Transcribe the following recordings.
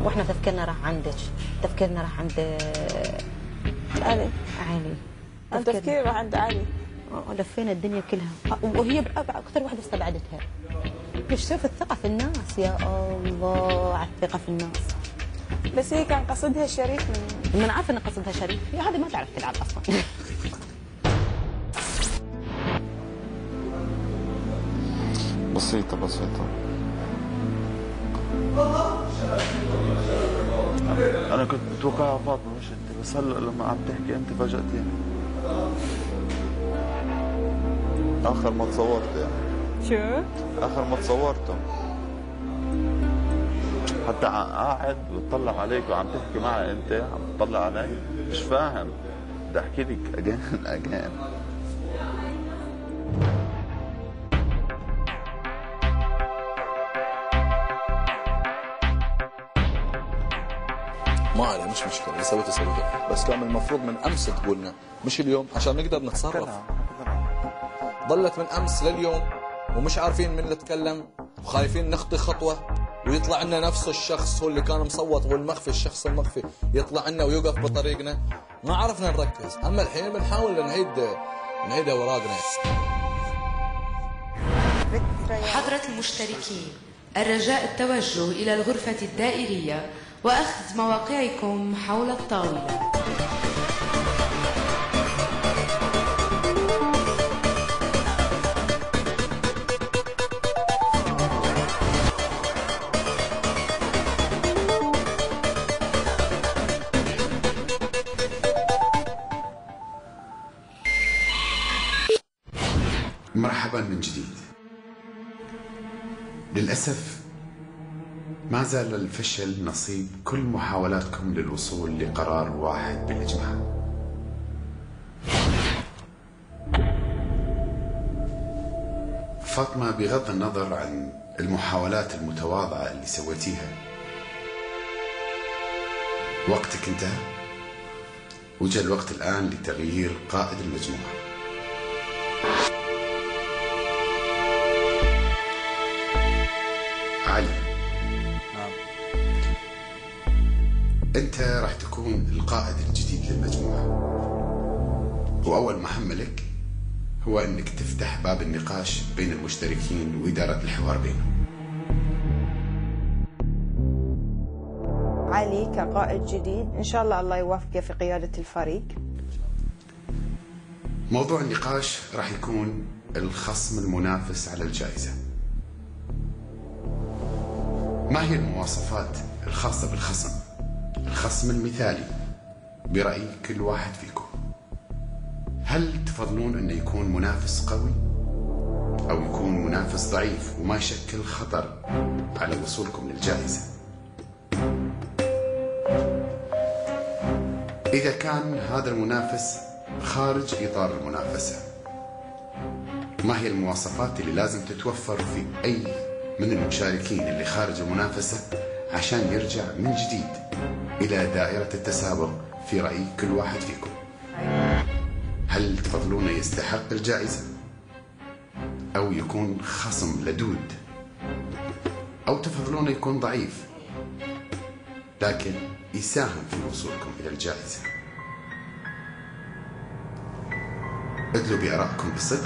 واحنا تفكيرنا راح عندك، تفكيرنا راح عند علي. علي. التفكير راح عند علي. لفينا الدنيا كلها، وهي اكثر واحده استبعدتها. شوف الثقه في الناس، يا الله على الثقه في الناس. بس هي كان قصدها شريف من عارفه ان قصدها شريف، هي هذه ما تعرف تلعب اصلا. بسيطة بسيطة. أنا كنت متوقعها فاطمة مش أنت، بس هلا لما عم تحكي أنت فاجأتيني. آخر ما تصورت يعني. شو؟ آخر ما تصورته حتى قاعد بتطلع عليك وعم تحكي معي أنت، عم تطلع علي مش فاهم. بدي أحكي لك أجين. ما عليه، مش مشكلة، اللي سويته سويته، بس كان المفروض من أمس تقولنا مش اليوم عشان نقدر نتصرف. ضلت من أمس لليوم ومش عارفين من اللي تكلم وخايفين نخطي خطوة ويطلع لنا نفس الشخص هو اللي كان مصوت والمخفي، الشخص المخفي يطلع لنا ويوقف بطريقنا. ما عرفنا نركز، أما الحين بنحاول نعيد أوراقنا. حضرة المشتركين، الرجاء التوجه إلى الغرفة الدائرية وأخذ مواقعكم حول الطاولة. مرحبا من جديد. للأسف ما زال الفشل نصيب كل محاولاتكم للوصول لقرار واحد بالإجماع. فاطمة، بغض النظر عن المحاولات المتواضعة اللي سويتيها، وقتك انتهى. وجاء الوقت الآن لتغيير قائد المجموعة. علي، أنت راح تكون القائد الجديد للمجموعة، وأول مهمة لك هو أنك تفتح باب النقاش بين المشتركين وإدارة الحوار بينهم. علي كقائد جديد إن شاء الله يوفقه في قيادة الفريق. موضوع النقاش راح يكون الخصم المنافس على الجائزة. ما هي المواصفات الخاصة الخصم المثالي برأي كل واحد فيكم؟ هل تفضلون أنه يكون منافس قوي أو يكون منافس ضعيف وما يشكل خطر على وصولكم للجائزة؟ إذا كان هذا المنافس خارج إطار المنافسة، ما هي المواصفات اللي لازم تتوفر في أي من المشاركين اللي خارج المنافسة عشان يرجع من جديد إلى دائرة التسابق في رأي كل واحد فيكم؟ هل تفضلون يستحق الجائزة أو يكون خصم لدود، أو تفضلون يكون ضعيف لكن يساهم في وصولكم إلى الجائزة؟ ادلوا بآرائكم بصدق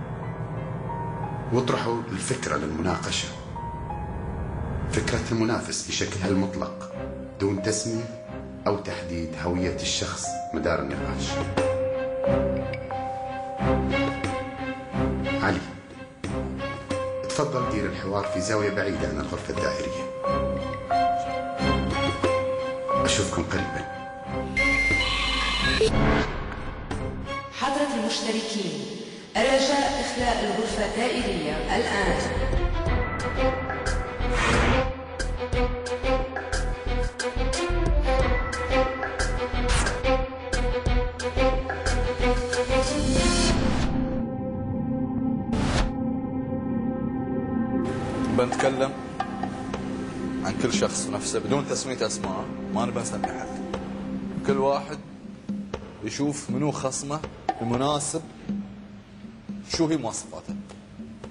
واطرحوا الفكرة للمناقشة، فكرة المنافس بشكلها المطلق دون تسمية أو تحديد هوية الشخص مدار النقاش. علي، تفضل دير الحوار في زاوية بعيدة عن الغرفة الدائرية. أشوفكم قريبا. حضرة المشتركين، الرجاء إخلاء الغرفة الدائرية الآن. بنتكلم عن كل شخص نفسه بدون تسمية أسماء، ما نبي نسمي حد. كل واحد يشوف منو خصمه المناسب، شو هي مواصفاته.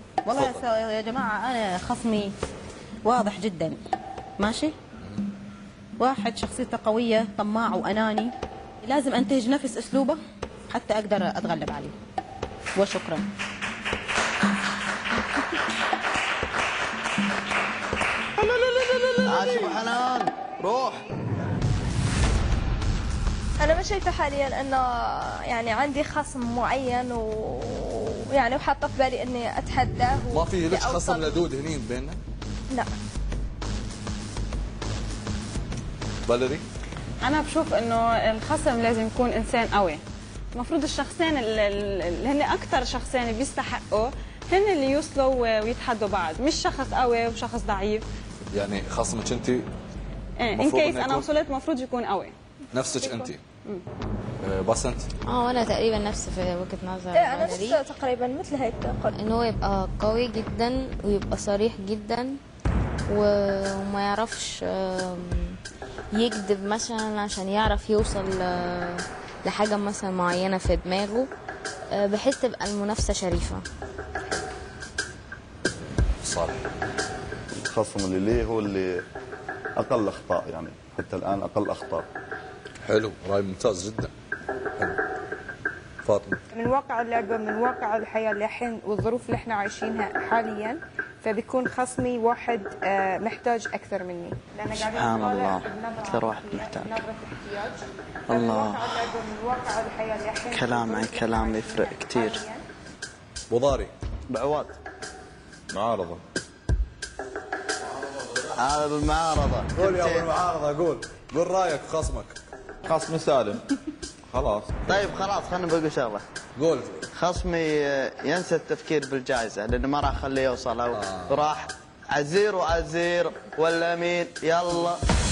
والله يا جماعة أنا خصمي واضح جدا، ماشي؟ واحد شخصيته قوية طماع وأناني لازم أنتهج نفس أسلوبه حتى أقدر أتغلب عليه. وشكرا. عاشق حنان روح. أنا ما شايفة حاليا أنه يعني عندي خصم معين ويعني وحاطة في بالي إني أتحداه. ما في لك خصم لدود هني بيننا؟ لا. فاليري؟ أنا بشوف إنه الخصم لازم يكون إنسان قوي. المفروض الشخصين اللي هن أكثر شخصين بيستحقوا هن اللي يوصلوا ويتحدوا بعض، مش شخص قوي وشخص ضعيف. يعني خصمك أنت؟ إن كيس أنا وصلت المفروض يكون قوي. نفسك أنت؟ بسنت؟ وانا تقريبا نفس في وجهة نظر انا نفس تقريبا مثل هيك قلت ان هو يبقى قوي جدا ويبقى صريح جدا وما يعرفش يكذب مثلا عشان يعرف يوصل لحاجة مثلا معينة في دماغه، بحيث تبقى المنافسة شريفة. صالح. الخصم اللي ليه هو اللي اقل اخطاء، يعني حتى الان اقل اخطاء. حلو، راي ممتاز جدا. حلو. فاطمه؟ من واقع اللعبه، من واقع الحياه اللي الحين والظروف اللي احنا عايشينها حاليا، فبيكون خصمي واحد محتاج اكثر مني، لان سبحان الله اكثر واحد محتاج. الله، كلام يفرق كثير. وضاري؟ بعواد. معارضه. هذا بالمعارضه. قول يا ابو المعارضه، قول رايك خصمك. خصمي سالم. خلاص. طيب خلاص، خليني بقول شغله. قول. خصمي ينسى التفكير بالجائزه، لانه ما راح اخليه يوصل او راح عزير وعزير ولا مين يلا.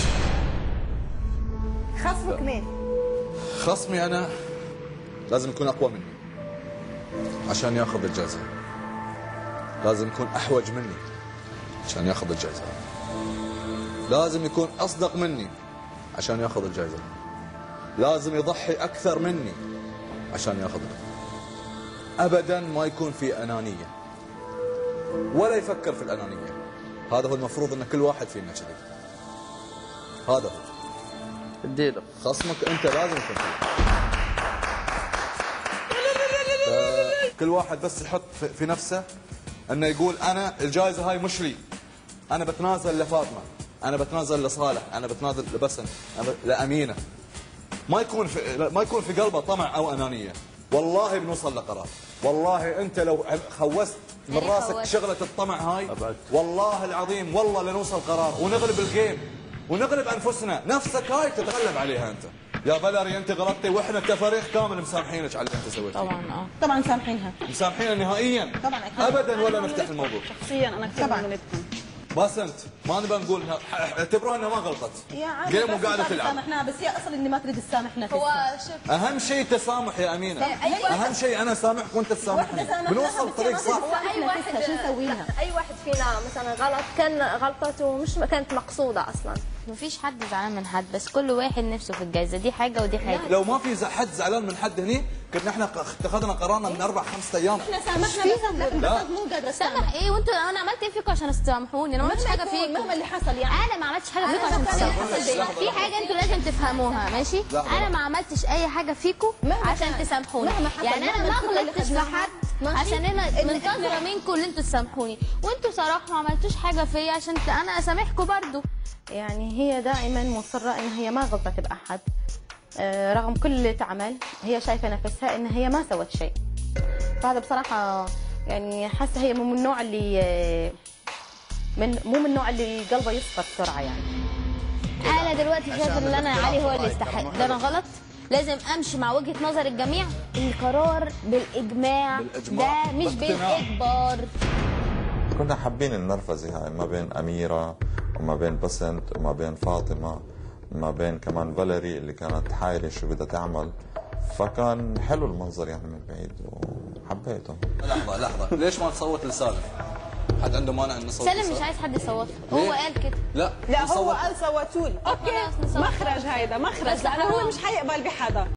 خصمك مين؟ خصمي انا لازم يكون اقوى مني عشان ياخذ الجائزه. لازم يكون احوج مني عشان ياخذ الجائزه. لازم يكون اصدق مني عشان ياخذ الجائزه. لازم يضحي اكثر مني عشان ياخذها. ابدا ما يكون في انانيه ولا يفكر في الانانيه. هذا هو المفروض ان كل واحد فينا كذي. هذا هو اديله خصمك انت، لازم يكون كل واحد بس يحط في نفسه انه يقول انا الجائزه هاي مش لي، انا بتنازل لفاطمه، انا بتنازل لصالح، انا بتنازل لبسن، لامينه. ما يكون في قلبه طمع او انانيه. والله بنوصل لقرار. والله انت لو خوست من راسك شغله الطمع هاي، والله العظيم والله لنوصل قرار ونغلب الجيم ونغلب انفسنا. نفسك هاي تتغلب عليها انت. يا فاليري انت غلطتي واحنا كفريق كامل مسامحينك على اللي انت سويته. طبعا طبعا مسامحينها. مسامحينها نهائيا. طبعا أكيد. ابدا ولا نفتح الموضوع. شخصيا انا كثير ظلمتكم. بس انت ما نبغى نقول اعتبروها انها ما غلطت. جيم وقاعده تلعب. سامحناها، بس هي اصلا اني ما تريد تسامحنا. هو شوف، اهم شيء تسامح يا امينه. اهم شيء انا سامحك وانت تسامحني، بنوصل طريق صح. اي واحد شو نسوي لها؟ اي واحد فينا مثلا غلط كان غلطته مش كانت مقصوده اصلا. مفيش حد زعلان من حد، بس كل واحد نفسه في الجائزه. دي حاجه ودي حاجه. لو ما في حد زعلان من حد هني كنا احنا اتخذنا قرارنا من 4-5 ايام. احنا سامحنا بس مو قادره سامح ايه؟ وانتوا انا عملت ايه فيكم عشان تسامحوني؟ انا ما عملتش حاجه فيكم. مهما اللي حصل يعني انا ما عملتش حاجه فيكم عشان تسامحوني. في حاجه انتوا لازم تفهموها، ماشي؟ انا ما عملتش اي حاجه فيكم عشان تسامحوني. يعني انا ما غلطتش في حد عشان انا منتظره منكم ان انتوا تسامحوني، وانتوا صراحه ما عملتوش حاجه فيا عشان انا اسامحكم برضو. يعني هي دائما مصره ان هي ما غلطت باحد، رغم كل اللي تعمل هي شايفه نفسها ان هي ما سوت شيء. فهذا بصراحه يعني حاسه هي مو من النوع اللي مو من النوع اللي قلبه يصفر بسرعه. يعني انا دلوقتي شايفه ان انا علي هو اللي يستحق. ده انا غلط، لازم امشي مع وجهه نظر الجميع. القرار بالاجماع ده مش بالاجبار. كنا حابين النرفزه هاي ما بين اميره وما بين بسنت وما بين فاطمه وما بين كمان فاليري اللي كانت حايره شو بدها تعمل، فكان حلو المنظر يعني من بعيد وحبيته. لحظه ليش ما تصوت لسالم؟ حد عنده مانع ان نصوت؟ سالم مش عايز حد يصوت، هو قال كده. لا هو قال صوتوا لي. اوكي مخرج، هيدا مخرج، لانه هو مش حيقبل بحدا.